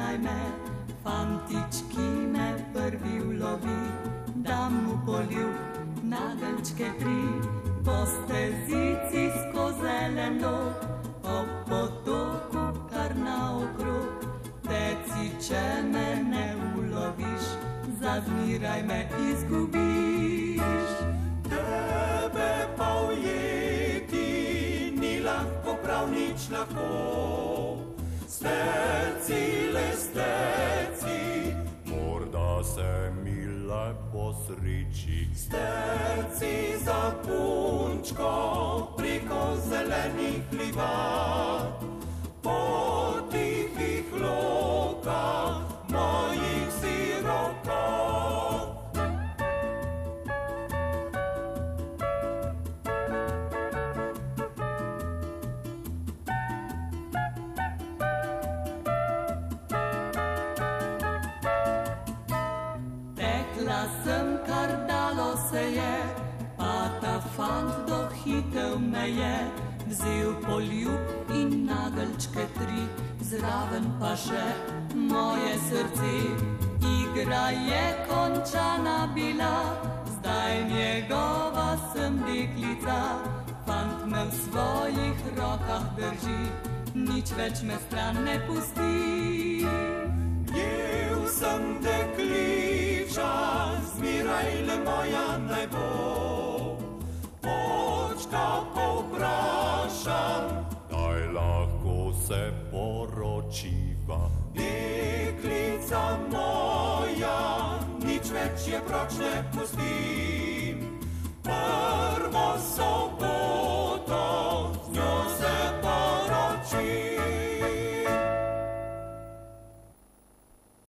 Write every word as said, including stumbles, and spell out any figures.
zbiraj me, fantič, ki me prvi ulovi, da mu poljub nageljčke tri, po stezici skozi zelen log, po potoku kar naokrog, teci, če me ne uloviš, za zmiraj me izgubiš. Tebe pa ujeti ni lahko, prav nič lahko, steci, le steci, morda se mi le posreči. Steci za punčko preko zelenih livat, po tihih lokah mojih sirokah. Tekla sem, kar dalo se je, pa ta fant dohitel me je, vzel poljub in nageljčke tri, zraven pa še moje srce. Igra je končana bila, zdaj njegova sem deklica, fant me v svojih rokah drži, nič več me stran ne pusti. Jel sem dekliča, zmiraj le moja naj bo, očka povprašam, daj lahko se poročiva. Deklica moja, nič več je proč ne pustim, prvo sobo